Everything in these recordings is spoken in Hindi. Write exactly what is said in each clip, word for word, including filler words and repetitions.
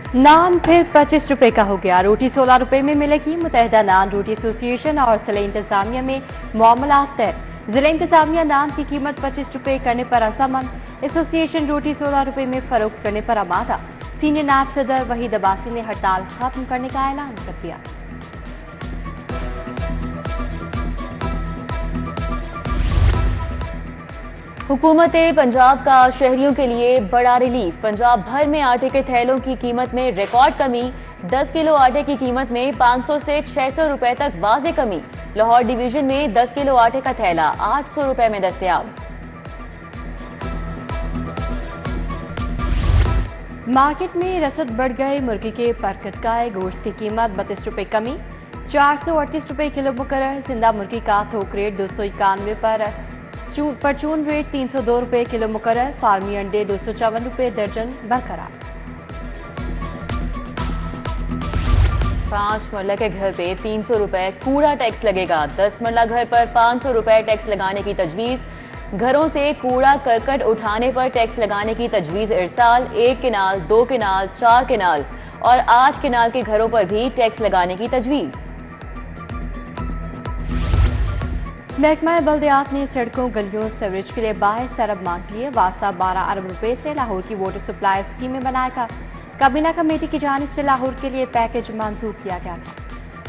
नान फिर पच्चीस रुपए का हो गया। रोटी सोलह रुपए में मिलेगी। मुत्तहिदा नान रोटी एसोसिएशन और जिला इंतजामिया में मामला तय। जिला इंतजामिया नान की कीमत पच्चीस रुपए करने पर रजामंद। एसोसिएशन रोटी सोलह रुपए में फरोख्त करने पर आमादा। सीनियर नायब सदर वहीद अब्बासी ने हड़ताल खत्म करने का ऐलान कर दिया। हुकूमत पंजाब का शहरियों के लिए बड़ा रिलीफ। पंजाब भर में आटे के थैलों की कीमत में रिकॉर्ड कमी। दस किलो आटे की कीमत में पाँच सौ से छह सौ रुपए तक वाज़े कमी। लाहौर डिवीजन में दस किलो आटे का थैला आठ सौ रुपए में दस्तयाब। मार्केट में रसद बढ़ गए। मुर्गी के परकटकाए गोश्त की कीमत बत्तीस रुपए कमी, चार सौ अड़तीस रुपए किलो मुकर्रर। जिंदा मुर्गी का थोक रेट दो सौ इक्यानवे पर परचून रेट तीन सौ दो रुपए किलो मुकर्रर। फार्मी अंडे दो सौ चौवन रुपए दर्जन बरकरार। पांच मरला के घर पे तीन सौ रुपए कूड़ा टैक्स लगेगा। दस मरला घर पर पाँच सौ रुपए टैक्स लगाने की तजवीज। घरों से कूड़ा करकट उठाने पर टैक्स लगाने की तजवीज इरसाल। एक किनाल, दो किनाल, चार किनाल और आठ किनाल के घरों पर भी टैक्स लगाने की तजवीज। महकमा बल्दियात ने सड़कों गलियों सीवरेज के लिए बाईस अरब मांग लिए। वास्ता बारह अरब रुपए से लाहौर की वाटर सप्लाई स्कीम में बनाएगा। काबीना कमेटी की जानिब से लाहौर के लिए पैकेज मंजूर किया गया था।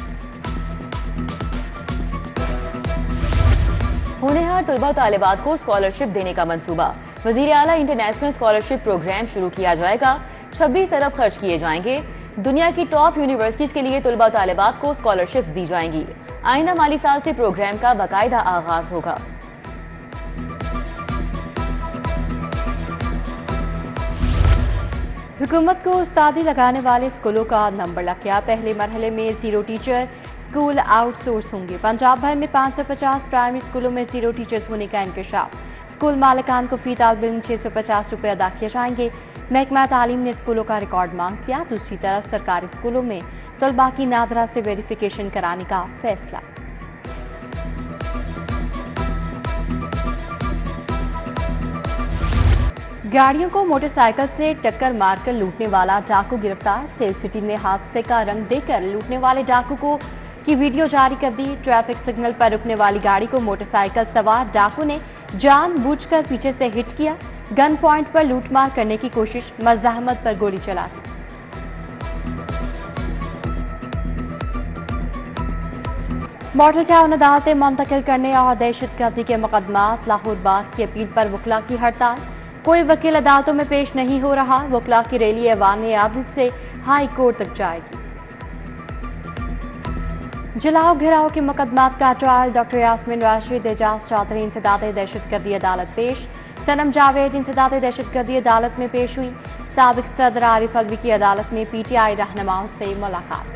होनहार तलबा तालिबात को स्कॉलरशिप देने का मंसूबा। वजीर आला इंटरनेशनल स्कॉलरशिप प्रोग्राम शुरू किया जाएगा। छब्बीस अरब खर्च किए जाएंगे। दुनिया की टॉप यूनिवर्सिटीज के लिए तलबा तालिबात को स्कॉलरशिप्स दी जाएंगी। आइंदा माली साल से प्रोग्राम का बाकायदा आगाज होगा। हुकूमत को उस्तादी लगाने वाले स्कूलों का नंबर लग गया। पहले मरहले में जीरो टीचर स्कूल आउटसोर्स होंगे। पंजाब भर में पाँच सौ पचास प्राइमरी स्कूलों में जीरो टीचर्स होने का इंकशाफ। स्कूल मालिकान को फी तालिब इल्म छः सौ पचास रुपये अदा किए जाएंगे। महकमा तालीम ने स्कूलों का रिकॉर्ड मांग किया। दूसरी तरफ सरकारी स्कूलों में तलबा की नादरा से वेरिफिकेशन कराने का फैसला। गाड़ियों को मोटरसाइकिल से टक्कर मारकर लूटने वाला डाकू गिरफ्तार। सेल सिटी ने हादसे का रंग देकर लूटने वाले डाकू को की वीडियो जारी कर दी। ट्रैफिक सिग्नल पर रुकने वाली गाड़ी को मोटरसाइकिल सवार डाकू ने जानबूझकर पीछे से हिट किया। गन पॉइंट पर लूटमार करने की कोशिश, मज़ाहमत पर गोली चला दी। मॉडल टाउन अदालतें मुंतकिल करने और दहशतगर्दी के मुकदमात। लाहौर बाग की अपील पर वकला की हड़ताल। कोई वकील अदालतों में पेश नहीं हो रहा। वकला की रैली ऐवान आदल से हाई कोर्ट तक जाएगी। जलाओ घिराव के मुकदमात का ट्रायल। डॉक्टर यास्मीन राशिद, एजाज चौधरी इंसदाद दहशतगर्दी अदालत पेश। सनम जावेद इंसदाद दहशतगर्दी अदालत में पेश हुई। साबिक सदर आरिफ अलवी की अदालत में पीटीआई रहनुमाओं से मुलाकात।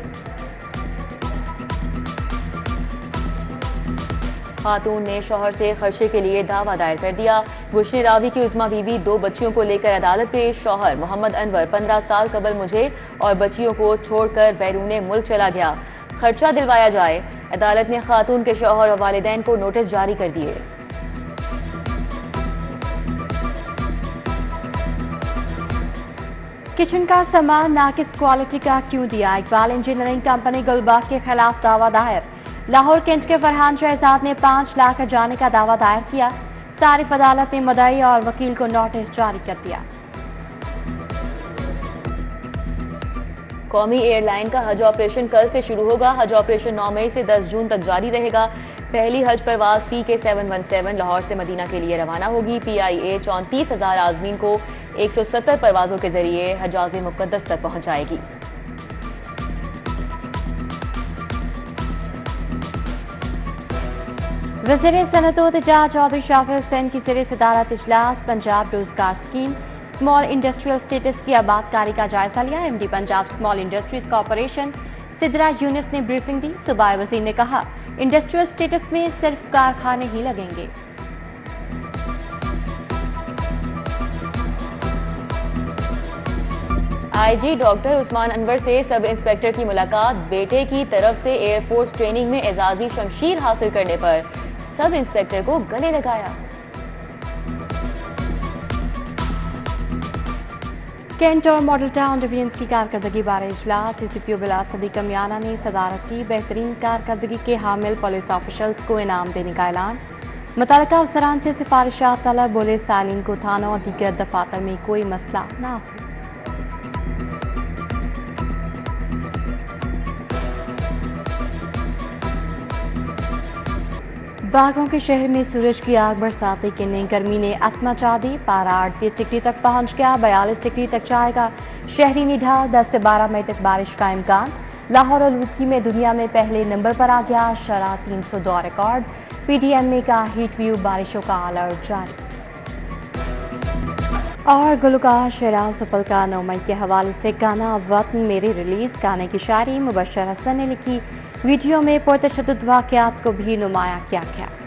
खातून ने शौहर से खर्चे के लिए दावा दायर कर दिया। गुलशन रावी की उस्मा बीबी दो बच्चियों को लेकर अदालत पेश। शौहर मोहम्मद अनवर पंद्रह साल कबल मुझे और बच्चियों को छोड़कर बैरून मुल्क चला गया, खर्चा दिलवाया जाए। अदालत ने खातून के शौहर और वालिदैन को नोटिस जारी कर दिए। किचन का सामान नाकिस क्वालिटी का क्यों दिया? इकबाल इंजीनियरिंग कंपनी गुलबाग के खिलाफ दावा दायर। लाहौर कैंट के फरहान शहजाद ने पाँच लाख जाने का दावा दायर किया। सारिफ अदालत ने मुद्दई और वकील को नोटिस जारी कर दिया। कौमी एयरलाइन का हज ऑपरेशन कल से शुरू होगा। हज ऑपरेशन नौ मई से दस जून तक जारी रहेगा। पहली हज परवाज P K seven one seven Lahore से मदीना के लिए रवाना होगी। पी आई ए चौंतीस हजार आजमीन को एक सौ सत्तर परवाजों के जरिए हजाज मुकद्दस तक पहुंचाएगी। वज़ीर सनअत व तिजारत चौधरी शाफिर हुसैन की ज़रिए सदारत इजलास। पंजाब रोजगार स्कीम स्मॉल इंडस्ट्रियल स्टेटस की आबादकारी का जायजा लिया। MD Punjab small industries corporation Sidra Younis ने ब्रीफिंग दी। सूबाई वज़ीर ने कहा, इंडस्ट्रियल स्टेटस में सिर्फ कारखाने ही लगेंगे। आईजी डॉक्टर उस्मान अनवर से सब इंस्पेक्टर की मुलाकात। बेटे की तरफ से एयरफोर्स ट्रेनिंग में एजाजी शमशीर हासिल करने पर सब इंस्पेक्टर को गले लगाया। कैंट और मॉडल टाउन डिवीजन्स की कारकर्दगी बारे इजलास। डीसीपीओ बिलाल सदीक कमियाना ने सदारत की। बेहतरीन कारकर्दगी के हामिल पुलिस ऑफिशल्स को इनाम देने का ऐलान। मुतल्लिका अफसरान से सिफारिशात तलब। बोले सालीन को थानों और दीगर दफातर में कोई मसला ना हो। बागों के शहर में सूरज की आग बरसाते के ने गर्मी ने अत मचा दी। पारा अड़तीस डिग्री तक पहुंच गया, बयालीस डिग्री तक जाएगा। शहरी निढाल दस से बारह मई तक बारिश का इम्कान। लाहौर और लुधियाना में दुनिया में पहले नंबर पर आ गया। शरा तीन सौ दो रिकॉर्ड। पीटीएमए का हीट व्यू, बारिशों का अलर्ट जारी। और गुलकार शेराज सुपल का नौ मई के हवाले से गाना वतन मेरे रिलीज। गाने की शायरी मुबशर हसन ने लिखी। वीडियो में पुरतशद्दुद वाक़यात को भी नुमाया किया गया।